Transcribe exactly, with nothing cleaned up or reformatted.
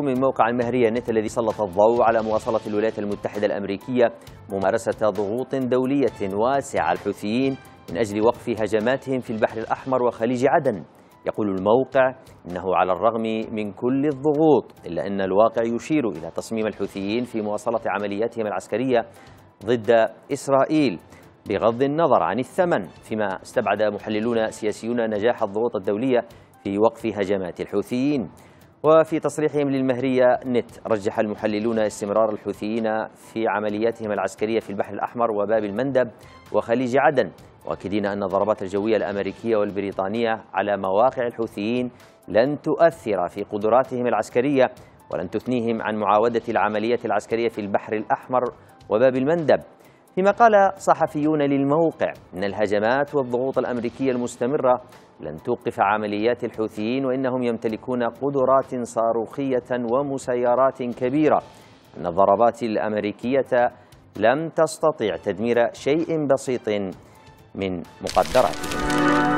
من موقع المهرية نت الذي سلط الضوء على مواصلة الولايات المتحدة الأمريكية ممارسة ضغوط دولية واسعة على الحوثيين من أجل وقف هجماتهم في البحر الأحمر وخليج عدن. يقول الموقع إنه على الرغم من كل الضغوط إلا أن الواقع يشير إلى تصميم الحوثيين في مواصلة عملياتهم العسكرية ضد إسرائيل بغض النظر عن الثمن، فيما استبعد محللون سياسيون نجاح الضغوط الدولية في وقف هجمات الحوثيين. وفي تصريحهم للمهرية نت رجح المحللون استمرار الحوثيين في عملياتهم العسكرية في البحر الأحمر وباب المندب وخليج عدن، مؤكدين أن الضربات الجوية الأمريكية والبريطانية على مواقع الحوثيين لن تؤثر في قدراتهم العسكرية ولن تثنيهم عن معاودة العملية العسكرية في البحر الأحمر وباب المندب. فيما قال صحفيون للموقع إن الهجمات والضغوط الأمريكية المستمرة لن توقف عمليات الحوثيين، وإنهم يمتلكون قدرات صاروخية ومسيرات كبيرة، أن الضربات الأمريكية لم تستطع تدمير شيء بسيط من مقدراتهم.